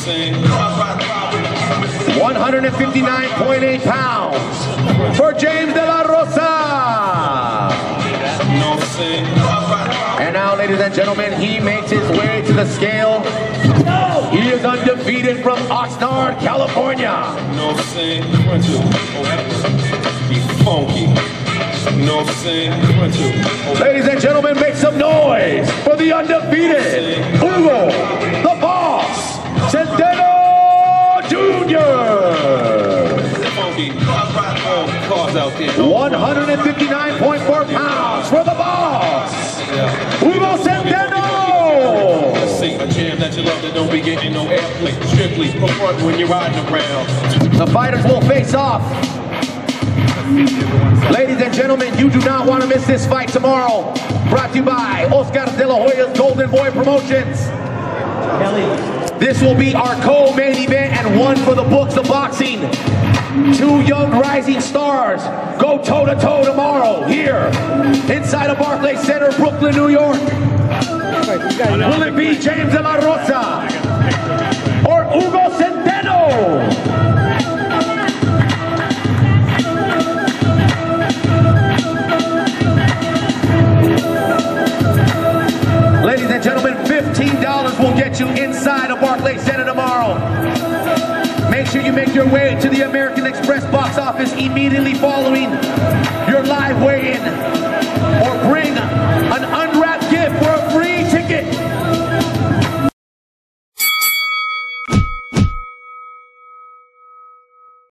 159.8 pounds for James De La Rosa. And now, ladies and gentlemen, he makes his way to the scale. He is undefeated from Oxnard, California. Ladies and gentlemen, make some noise for the undefeated Hugo, the Boss, Centeno Jr. 159.4 pounds for the Boss, Hugo Centeno. A jam that you love that don't be getting no airplay. Strictly perform when you're riding around. The fighters will face off. Ladies and gentlemen, you do not want to miss this fight tomorrow. Brought to you by Oscar De La Hoya's Golden Boy Promotions. This will be our co-main event and one for the books of boxing. Two young rising stars go toe-to-toe tomorrow here inside of Barclays Center, Brooklyn, New York. Will it be James De La Rosa or Hugo Centeno? Ladies and gentlemen, $15 will get you inside of Barclays Center tomorrow. Make sure you make your way to the American Express box office immediately following your live weigh-in, or bring an unwrapped gift for a free ticket